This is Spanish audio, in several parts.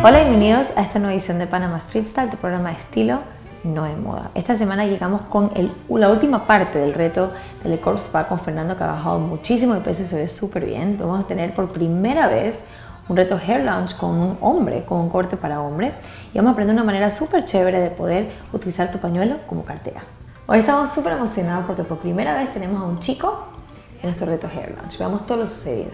Hola, bienvenidos a esta nueva edición de Panama Street Style, tu programa de estilo, no de moda. Esta semana llegamos con la última parte del reto del Corp Spa con Fernando, que ha bajado muchísimo de peso y se ve súper bien. Vamos a tener por primera vez un reto Hair Lounge con un hombre, con un corte para hombre, y vamos a aprender una manera súper chévere de poder utilizar tu pañuelo como cartera. Hoy estamos súper emocionados porque por primera vez tenemos a un chico en nuestro reto Hair Lounge. Veamos todo lo sucedido.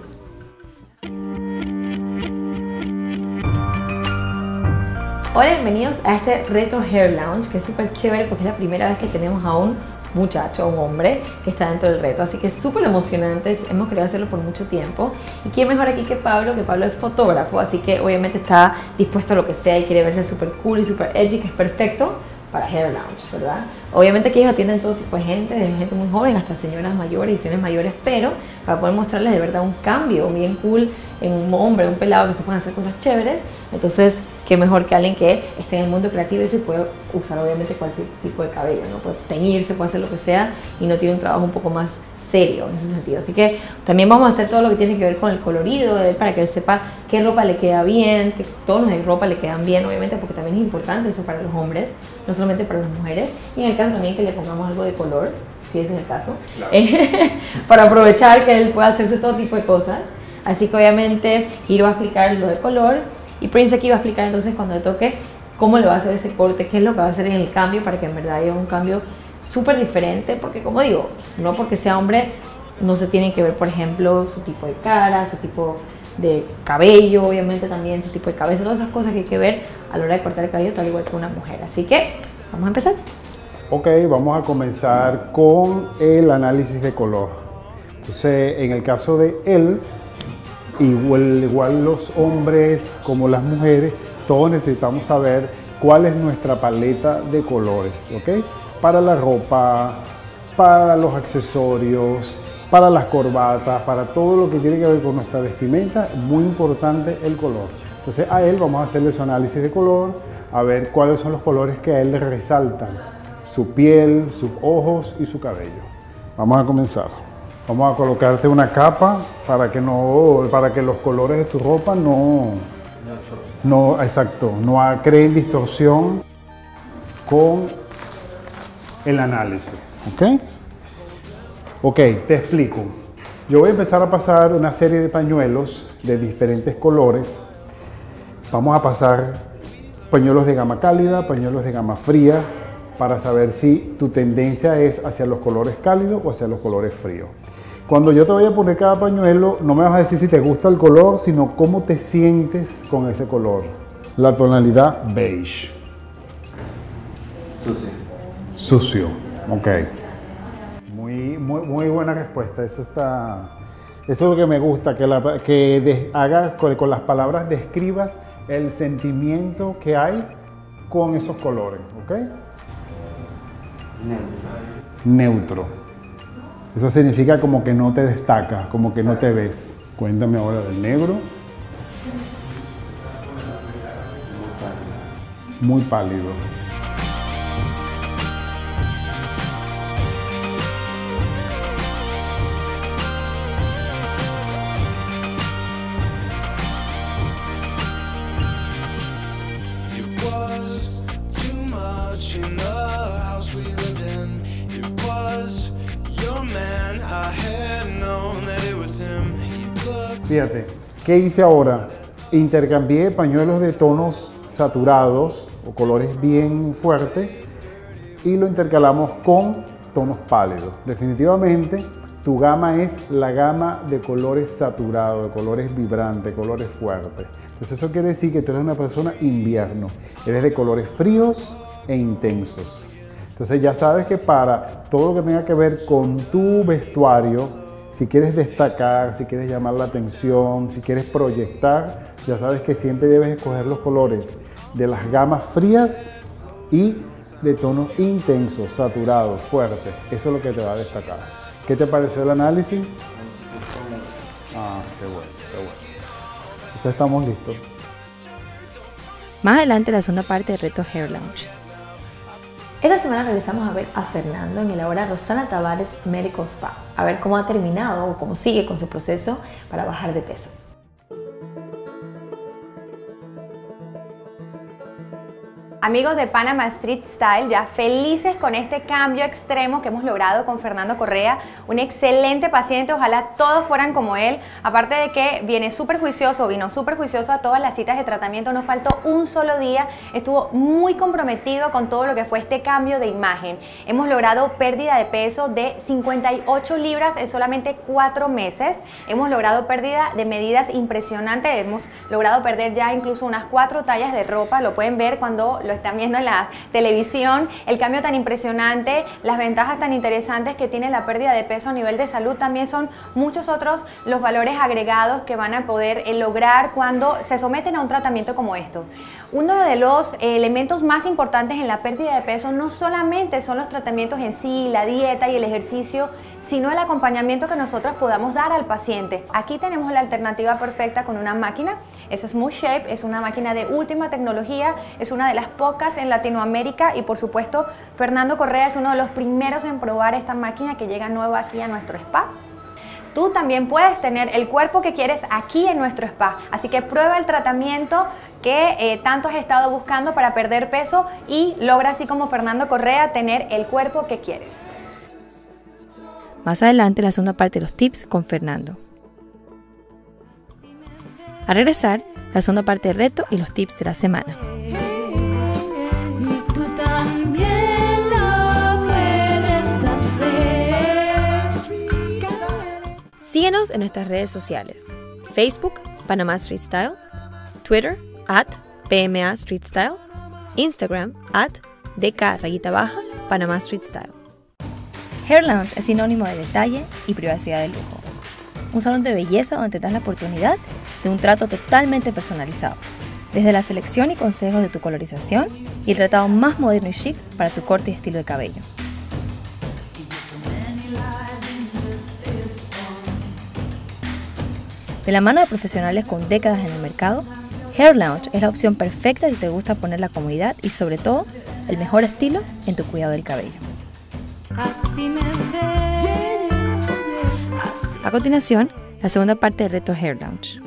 Hola, bienvenidos a este reto Hair Lounge, que es súper chévere porque es la primera vez que tenemos a un muchacho, un hombre que está dentro del reto, así que es súper emocionante. Hemos querido hacerlo por mucho tiempo y quién mejor aquí que Pablo es fotógrafo, así que obviamente está dispuesto a lo que sea y quiere verse súper cool y súper edgy, que es perfecto para Hair Lounge, ¿verdad? Obviamente que ellos atienden todo tipo de gente, desde gente muy joven hasta señoras mayores y señores mayores, pero para poder mostrarles de verdad un cambio bien cool en un hombre, un pelado, que se pueden hacer cosas chéveres. Entonces, qué mejor que alguien que esté en el mundo creativo y se puede usar obviamente cualquier tipo de cabello, ¿no? Puede teñirse, puede hacer lo que sea y no tiene un trabajo un poco más serio en ese sentido. Así que también vamos a hacer todo lo que tiene que ver con el colorido, para que él sepa qué ropa le queda bien, qué tonos de ropa le quedan bien, obviamente, porque también es importante eso para los hombres, no solamente para las mujeres. Y en el caso también que le pongamos algo de color, si ese es el caso, claro. Para aprovechar que él pueda hacerse todo tipo de cosas. Así que obviamente Hiro va a explicar lo de color y Prince aquí va a explicar entonces cuando le toque cómo le va a hacer ese corte, qué es lo que va a hacer en el cambio para que en verdad haya un cambio súper diferente, porque como digo, no porque sea hombre no se tiene que ver, por ejemplo, su tipo de cara, su tipo de cabello, obviamente también su tipo de cabeza, todas esas cosas que hay que ver a la hora de cortar el cabello, tal igual que una mujer. Así que vamos a empezar. Ok, vamos a comenzar con el análisis de color. Entonces, en el caso de él, igual los hombres como las mujeres, todos necesitamos saber cuál es nuestra paleta de colores, ¿ok? Para la ropa, para los accesorios, para las corbatas, para todo lo que tiene que ver con nuestra vestimenta, muy importante el color. Entonces a él vamos a hacerle su análisis de color, a ver cuáles son los colores que a él le resaltan, su piel, sus ojos y su cabello. Vamos a comenzar. Vamos a colocarte una capa para que los colores de tu ropa no creen distorsión con el análisis, ¿ok? Ok, te explico. Yo voy a empezar a pasar una serie de pañuelos de diferentes colores. Vamos a pasar pañuelos de gama cálida, pañuelos de gama fría, para saber si tu tendencia es hacia los colores cálidos o hacia los colores fríos. Cuando yo te voy a poner cada pañuelo, no me vas a decir si te gusta el color, sino cómo te sientes con ese color. La tonalidad beige. Sucio, ok. Muy buena respuesta. Eso es lo que me gusta, que hagas con las palabras describas el sentimiento que hay con esos colores, ok. Neutro. Eso significa como que no te destacas, como que no te ves. Cuéntame ahora del negro. Muy pálido. Fíjate, ¿qué hice ahora? Intercambié pañuelos de tonos saturados o colores bien fuertes y lo intercalamos con tonos pálidos. Definitivamente tu gama es la gama de colores saturados, de colores vibrantes, colores fuertes. Entonces eso quiere decir que tú eres una persona invierno, eres de colores fríos e intensos. Entonces ya sabes que para todo lo que tenga que ver con tu vestuario, si quieres destacar, si quieres llamar la atención, si quieres proyectar, ya sabes que siempre debes escoger los colores de las gamas frías y de tonos intensos, saturados, fuertes. Eso es lo que te va a destacar. ¿Qué te pareció el análisis? Ah, qué bueno, qué bueno. Entonces estamos listos. Más adelante la segunda parte del reto Hair Lounge. Esta semana regresamos a ver a Fernando en el ahora Rosana Tavares Medical Spa, a ver cómo ha terminado o cómo sigue con su proceso para bajar de peso. Amigos de Panama Street Style, ya felices con este cambio extremo que hemos logrado con Fernando Correa, un excelente paciente, ojalá todos fueran como él, aparte de que vino súper juicioso a todas las citas de tratamiento, no faltó un solo día, estuvo muy comprometido con todo lo que fue este cambio de imagen. Hemos logrado pérdida de peso de 58 libras en solamente 4 meses, hemos logrado pérdida de medidas impresionantes, hemos logrado perder ya incluso unas 4 tallas de ropa, lo pueden ver cuando lo están viendo en la televisión, el cambio tan impresionante, las ventajas tan interesantes que tiene la pérdida de peso a nivel de salud, también son muchos otros los valores agregados que van a poder lograr cuando se someten a un tratamiento como esto. Uno de los elementos más importantes en la pérdida de peso no solamente son los tratamientos en sí, la dieta y el ejercicio, sino el acompañamiento que nosotros podamos dar al paciente. Aquí tenemos la alternativa perfecta con una máquina, es Smooth Shape, es una máquina de última tecnología, es una de las pocas en Latinoamérica y por supuesto Fernando Correa es uno de los primeros en probar esta máquina que llega nueva aquí a nuestro spa. Tú también puedes tener el cuerpo que quieres aquí en nuestro spa, así que prueba el tratamiento que tanto has estado buscando para perder peso y logra así como Fernando Correa tener el cuerpo que quieres. Más adelante la segunda parte de los tips con Fernando. Al regresar, la segunda parte del reto y los tips de la semana. Síguenos en nuestras redes sociales. Facebook, Panama Street Style, Twitter, @PMA Street Style, Instagram, @DK_Panama Street Style. Hair Lounge es sinónimo de detalle y privacidad de lujo. Un salón de belleza donde tendrás la oportunidad de un trato totalmente personalizado, desde la selección y consejos de tu colorización y el tratado más moderno y chic para tu corte y estilo de cabello. De la mano de profesionales con décadas en el mercado, Hair Lounge es la opción perfecta si te gusta poner la comodidad y sobre todo el mejor estilo en tu cuidado del cabello. A continuación, la segunda parte del reto Hair Lounge.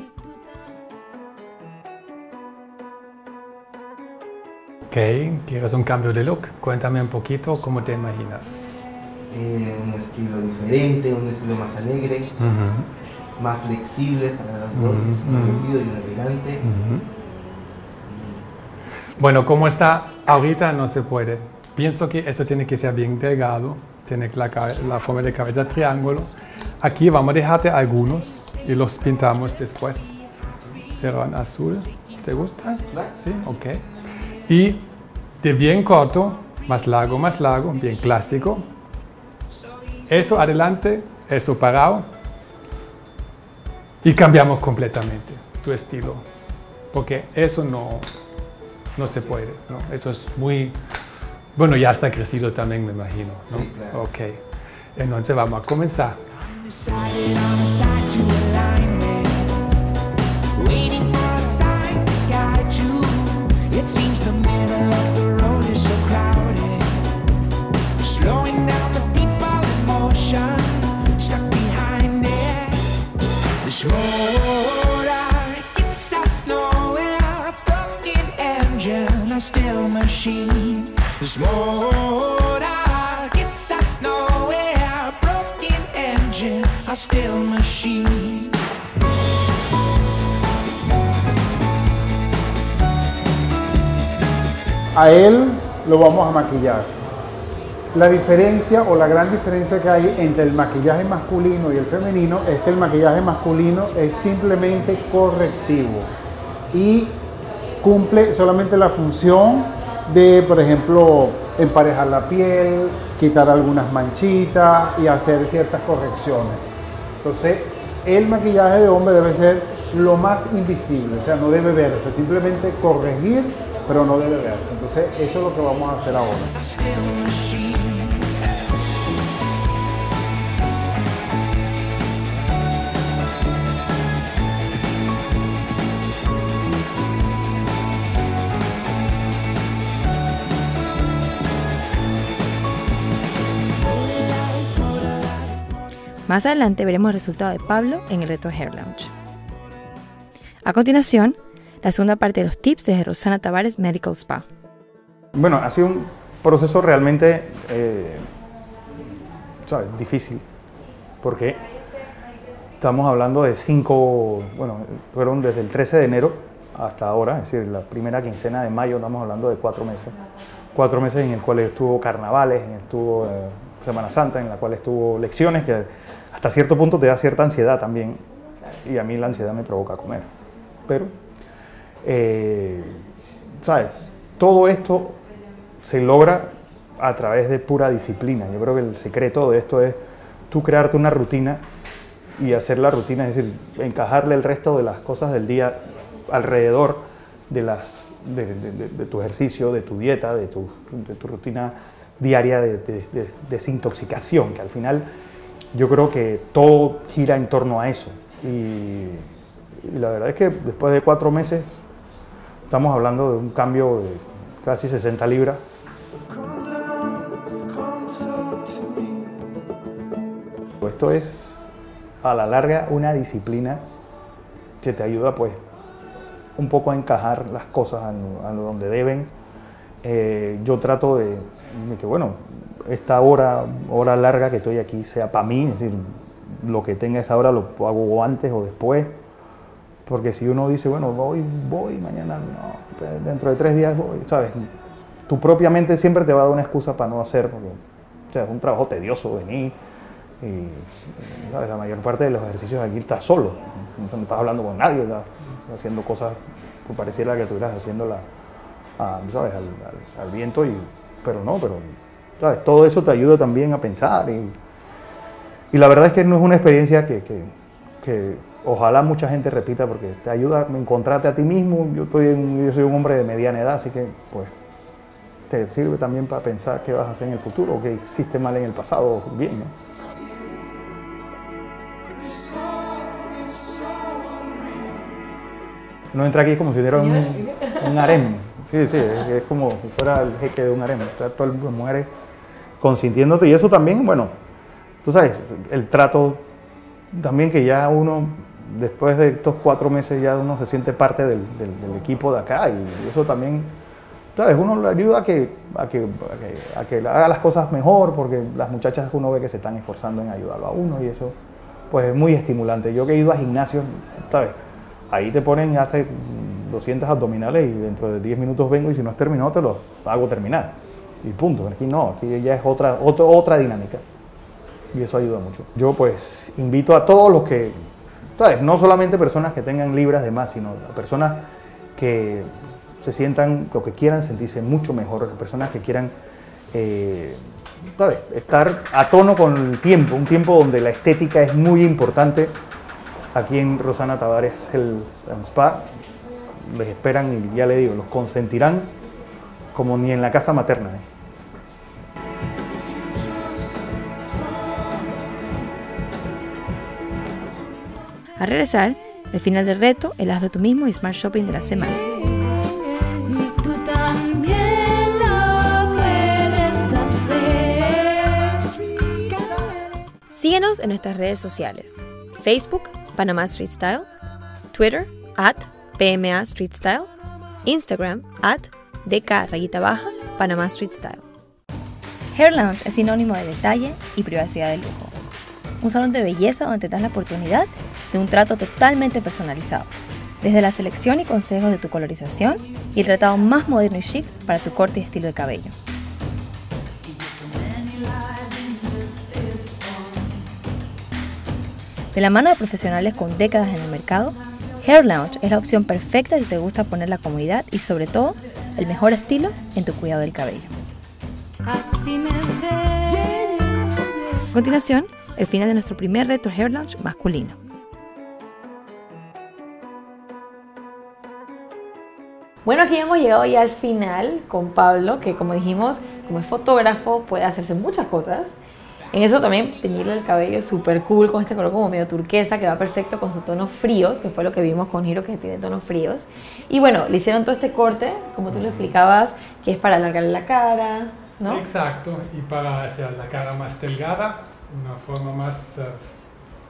Ok, ¿quieres un cambio de look? Cuéntame un poquito cómo te imaginas. Un estilo diferente, un estilo más alegre, más flexible para los dos, un divertido y un elegante. Bueno, como está ahorita no se puede. Pienso que eso tiene que ser bien delgado, tiene la forma de cabeza triángulo. Aquí vamos a dejarte algunos y los pintamos después. Serán azul, ¿te gusta? Sí, ok. Y de bien corto, más largo, bien clásico. Eso adelante, eso parado. Y cambiamos completamente tu estilo, porque eso no se puede, ¿no? Eso es muy... Bueno, ya está crecido también, me imagino, ¿no? Sí, claro. Ok, entonces vamos a comenzar. Still machine. This motor gets us nowhere. Broken engine, a still machine. A él lo vamos a maquillar. La diferencia o la gran diferencia que hay entre el maquillaje masculino y el femenino es que el maquillaje masculino es simplemente correctivo y cumple solamente la función de, por ejemplo, emparejar la piel, quitar algunas manchitas y hacer ciertas correcciones. Entonces, el maquillaje de hombre debe ser lo más invisible, o sea, no debe verse, simplemente corregir, pero no debe verse. Entonces, eso es lo que vamos a hacer ahora. Más adelante veremos el resultado de Pablo en el reto Hair Lounge. A continuación, la segunda parte de los tips desde Rosana Tavares Medical Spa. Bueno, ha sido un proceso realmente ¿sabes? Difícil, porque estamos hablando de fueron desde el 13 de enero hasta ahora, es decir, la primera quincena de mayo, estamos hablando de 4 meses. 4 meses en el cual estuvo carnavales, en el estuvo Semana Santa, en la cual estuvo lecciones, que hasta cierto punto te da cierta ansiedad también, y a mí la ansiedad me provoca comer. Pero, ¿sabes? Todo esto se logra a través de pura disciplina. Yo creo que el secreto de esto es tú crearte una rutina y hacer la rutina, es decir, encajarle el resto de las cosas del día alrededor de tu ejercicio, de tu dieta, de tu rutina diaria de desintoxicación, que al final yo creo que todo gira en torno a eso. Y la verdad es que después de 4 meses estamos hablando de un cambio de casi 60 libras. Esto es a la larga una disciplina que te ayuda pues un poco a encajar las cosas a donde deben. Yo trato de que bueno, esta hora larga que estoy aquí sea para mí, es decir, lo que tenga esa hora lo hago antes o después, porque si uno dice, bueno, hoy voy, mañana no, dentro de 3 días voy, ¿sabes? Tu propia mente siempre te va a dar una excusa para no hacer, porque o sea, es un trabajo tedioso venir. Y ¿sabes? La mayor parte de los ejercicios aquí estás solo, no estás hablando con nadie, estás haciendo cosas que pareciera que estuvieras haciéndolas ¿sabes? Al viento, pero ¿sabes? Todo eso te ayuda también a pensar y la verdad es que no es una experiencia que ojalá mucha gente repita, porque te ayuda a encontrarte a ti mismo. Yo soy un hombre de mediana edad, así que pues te sirve también para pensar qué vas a hacer en el futuro, qué hiciste mal en el pasado, bien, ¿no? No entra aquí como si fuera un harem. Sí, es como si fuera el jeque de un harem. Está todo el mundo mujeres consintiéndote. Y eso también, bueno, tú sabes, el trato también, que ya uno, después de estos 4 meses, ya uno se siente parte del equipo de acá. Y eso también, ¿sabes? Uno le ayuda a que haga las cosas mejor, porque las muchachas uno ve que se están esforzando en ayudarlo a uno, y eso pues es muy estimulante. Yo que he ido a gimnasios, ¿sabes? Ahí te ponen y haces 200 abdominales y dentro de 10 minutos vengo y si no has terminado te los hago terminar. Y punto. Aquí no, aquí ya es otra dinámica. Y eso ayuda mucho. Yo pues invito a todos los que, ¿sabes? No solamente personas que tengan libras de más, sino a personas que se sientan, o que quieran sentirse mucho mejor, personas que quieran ¿sabes? Estar a tono con el tiempo, un tiempo donde la estética es muy importante. Aquí en Rosana Tavares Health and Spa les esperan y ya le digo, los consentirán como ni en la casa materna. A regresar, el final del reto, el hazlo tú mismo y Smart Shopping de la semana. Tú también lo puedes hacer. Síguenos en nuestras redes sociales: Facebook, Panama Street Style, Twitter, @PMA Street Style, Instagram, @DK_Panama Street Style. Hair Lounge es sinónimo de detalle y privacidad de lujo. Un salón de belleza donde te das la oportunidad de un trato totalmente personalizado, desde la selección y consejos de tu colorización y el tratado más moderno y chic para tu corte y estilo de cabello. De la mano de profesionales con décadas en el mercado, Hair Lounge es la opción perfecta si te gusta poner la comodidad y sobre todo el mejor estilo en tu cuidado del cabello. Así me ves. A continuación, el final de nuestro primer reto Hair Lounge masculino. Bueno, aquí hemos llegado ya al final con Pablo, que como dijimos, como es fotógrafo, puede hacerse muchas cosas. En eso también teñirle el cabello súper cool con este color como medio turquesa, que va perfecto con sus tonos fríos, que fue lo que vimos con Hiro, que tiene tonos fríos. Y bueno, le hicieron todo este corte, como tú lo explicabas, que es para alargarle la cara, ¿no? Exacto, y para hacer la cara más delgada, una forma más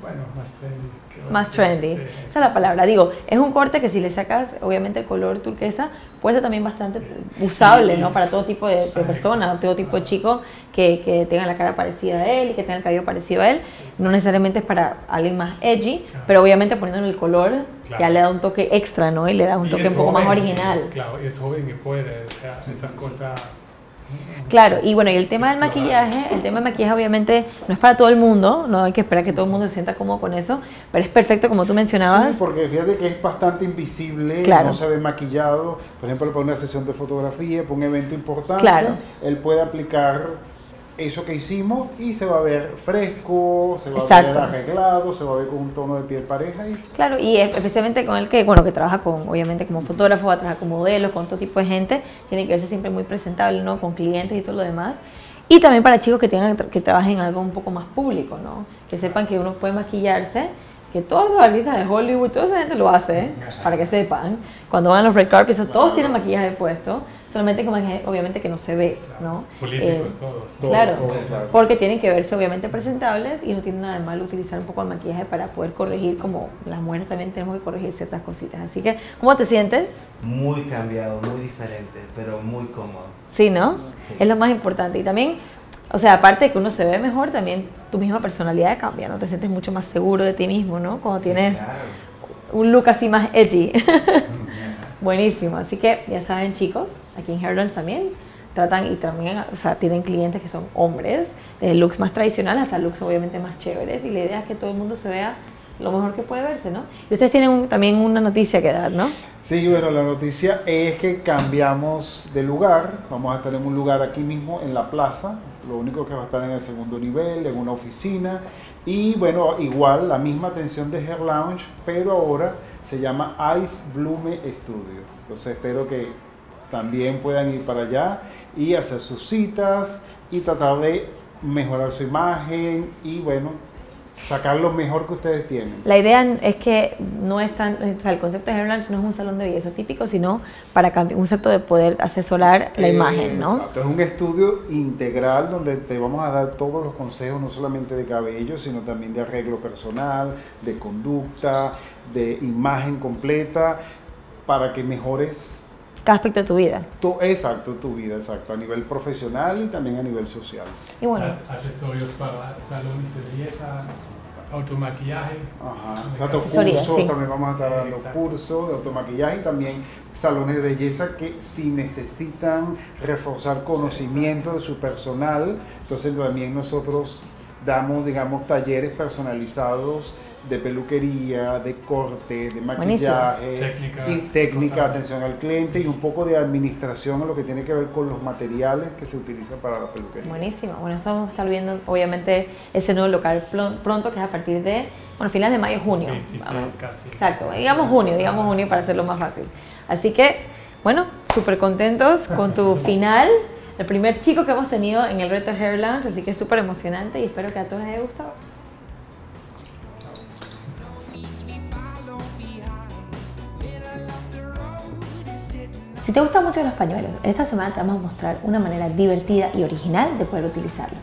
Bueno, más trendy. Más trendy, Sí, esa es la palabra. Digo, es un corte que si le sacas, obviamente, el color turquesa, puede ser también bastante usable, Sí. ¿no? Para todo tipo de personas, todo tipo de chico que tengan la cara parecida a él y que tengan el cabello parecido a él. No necesariamente es para alguien más edgy, pero obviamente poniéndole el color ya Claro. le da un toque extra, ¿no? Y le da un Y toque es un poco más joven, original. Claro, es joven y puede, o sea, esa cosa. Claro, y bueno, y el tema del maquillaje, obviamente no es para todo el mundo, no hay que esperar que todo el mundo se sienta cómodo con eso, pero es perfecto como tú mencionabas. Sí, porque fíjate que es bastante invisible, Claro. no se ve maquillado. Por ejemplo, para una sesión de fotografía, para un evento importante, Claro. él puede aplicar eso que hicimos y se va a ver fresco, se va Exacto. a ver arreglado, se va a ver con un tono de piel pareja. Y Claro, y especialmente con el que, bueno, que trabaja con, obviamente como fotógrafo, va a trabajar con modelos, con todo tipo de gente, tiene que verse siempre muy presentable, ¿no? Con clientes y todo lo demás. Y también para chicos que que trabajen en algo un poco más público, ¿no? Que sepan que uno puede maquillarse, que todos los artistas de Hollywood, toda esa gente lo hace, para que sepan. Cuando van a los red carpets, todos tienen maquillaje puesto, solamente como obviamente que no se ve, ¿no? Políticos, todos. Claro, claro. porque tienen que verse obviamente presentables y no tiene nada de malo utilizar un poco de maquillaje para poder corregir, como las mujeres también tenemos que corregir ciertas cositas. Así que, ¿cómo te sientes? Muy cambiado, muy diferente, pero muy cómodo. Sí, ¿no? Sí. Es lo más importante. Y también, o sea, aparte de que uno se ve mejor, también tu misma personalidad cambia, ¿no? Te sientes mucho más seguro de ti mismo, ¿no? Cuando tienes Claro. un look así más edgy. Buenísimo. Así que ya saben, chicos, aquí en Hairlines también tratan y también, o sea, tienen clientes que son hombres, looks más tradicionales hasta looks obviamente más chéveres, y la idea es que todo el mundo se vea lo mejor que puede verse, ¿no? Y ustedes tienen también una noticia que dar, ¿no? sí, bueno, la noticia es que cambiamos de lugar, vamos a estar en un lugar aquí mismo en la plaza, lo único que va a estar en el segundo nivel, en una oficina, y bueno, igual la misma atención de Hair Lounge, pero ahora se llama Ice Bloom Studio. Entonces espero que también puedan ir para allá y hacer sus citas y tratar de mejorar su imagen y bueno, sacar lo mejor que ustedes tienen. La idea es que no es tan, o sea, el concepto de Hair Lounge no es un salón de belleza típico, sino para un concepto de poder asesorar la imagen, ¿no? Exacto, es un estudio integral donde te vamos a dar todos los consejos, no solamente de cabello, sino también de arreglo personal, de conducta, de imagen completa, para que mejores Cada aspecto de tu vida. exacto, tu vida, exacto, a nivel profesional y también a nivel social. Y bueno, Accesorios para salones de belleza, automaquillaje. Ajá, exacto, Asesoría, cursos, sí. también vamos a estar dando Exacto. cursos de automaquillaje y también salones de belleza que si necesitan reforzar conocimiento de su personal, entonces también nosotros damos, digamos, talleres personalizados de peluquería, de corte, de maquillaje, Técnicas, y técnica, total. atención al cliente y un poco de administración en lo que tiene que ver con los materiales que se utilizan para la peluquería. buenísimo. Bueno, eso vamos a estar viendo, obviamente, ese nuevo local pronto, que es a partir de, bueno, finales de mayo, junio. 26 casi. Exacto, digamos junio para hacerlo más fácil. Así que, bueno, súper contentos con tu final, el primer chico que hemos tenido en el reto Hair Lounge, así que es súper emocionante y espero que a todos les haya gustado. Si te gustan mucho los pañuelos, esta semana te vamos a mostrar una manera divertida y original de poder utilizarlos.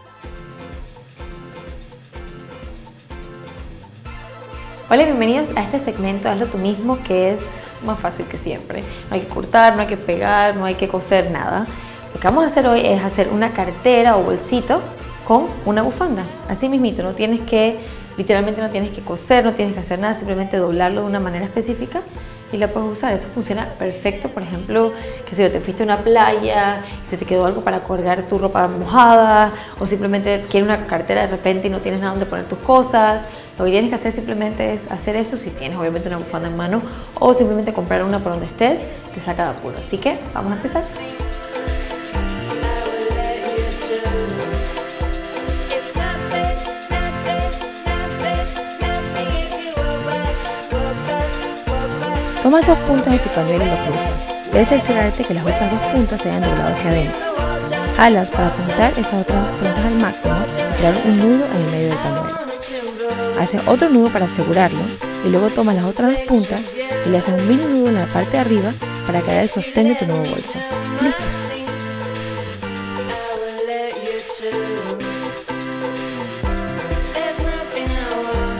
Hola, bienvenidos a este segmento Hazlo tú mismo, que es más fácil que siempre. No hay que cortar, no hay que pegar, no hay que coser nada. Lo que vamos a hacer hoy es hacer una cartera o bolsito con una bufanda. Así mismito, no tienes que, literalmente no tienes que coser, no tienes que hacer nada, simplemente doblarlo de una manera específica y la puedes usar. Eso funciona perfecto, por ejemplo, que si te fuiste a una playa y se te quedó algo para colgar tu ropa mojada, o simplemente quieres una cartera de repente y no tienes nada donde poner tus cosas. Lo que tienes que hacer simplemente es hacer esto si tienes obviamente una bufanda en mano, o simplemente comprar una por donde estés, te saca de apuro. Así que vamos a empezar. Tomas dos puntas de tu pañuelo y lo cruzas. Debes cerciorarte que las otras dos puntas se hayan doblado hacia adentro. Jalas para apuntar esas otras dos puntas al máximo y crear un nudo en el medio del pañuelo. Haces otro nudo para asegurarlo y luego tomas las otras dos puntas y le haces un mini nudo en la parte de arriba para crear el sostén de tu nuevo bolso. Listo. There's nothing I want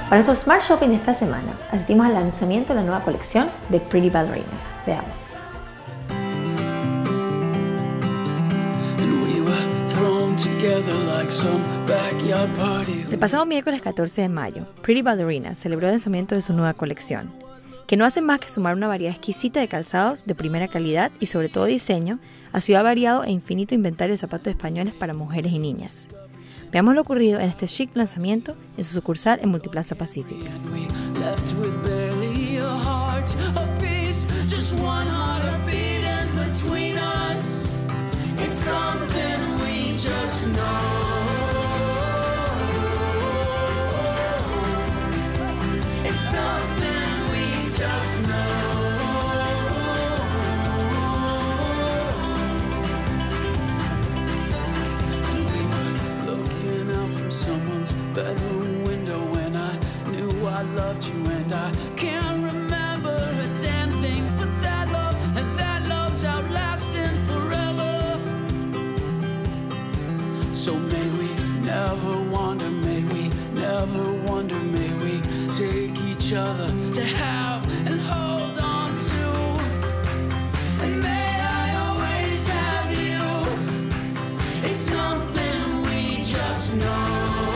Para nuestro Smart Shopping de esta semana, asistimos al lanzamiento de la nueva colección de Pretty Ballerinas. Veamos. El pasado miércoles 14 de mayo, Pretty Ballerina celebró el lanzamiento de su nueva colección, que no hace más que sumar una variedad exquisita de calzados de primera calidad y sobre todo diseño a su ya variado e infinito inventario de zapatos españoles para mujeres y niñas. Veamos lo ocurrido en este chic lanzamiento en su sucursal en Multiplaza Pacífica. Bedroom window when I knew I loved you, and I can't remember a damn thing but that love, and that love's outlasting forever. So may we never wander, may we never wonder, may we take each other to have and hold on to, and may I always have you. It's something we just know.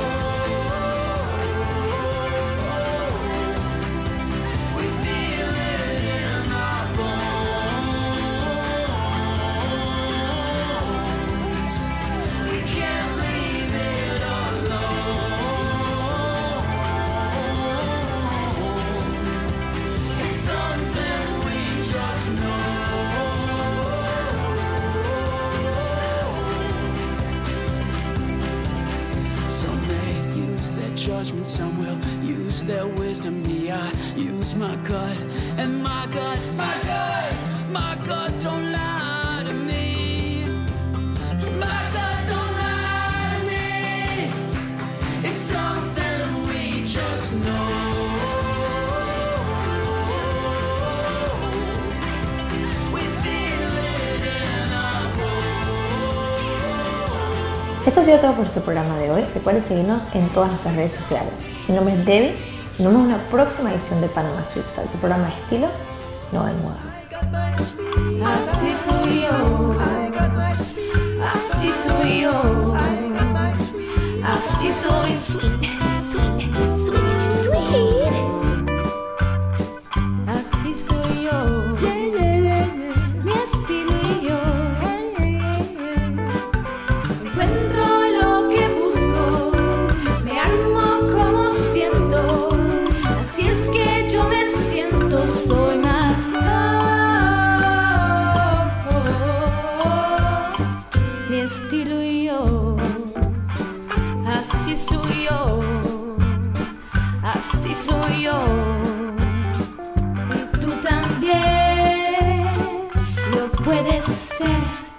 Judgment, some will use their wisdom. Me, I use my gut, and my gut don't lie to me. My gut don't lie to me. It's something we just know. We feel it in our bones. Esto ha sido todo por nuestro programa de hoy. Recuerden seguirnos en todas nuestras redes sociales. Mi nombre es Debbie y nos vemos en una próxima edición de Panama Street Style, tu programa de estilo, no de moda. Así soy yo, así soy yo, así soy, sweet, sweet, sweet, sweet. Así soy yo, mi estilo y yo. Encuentro lo que busco, me armo como siento. Así es que yo me siento, soy más mi estilo y yo. Así soy yo, así soy yo. Y tú también lo puedes ser.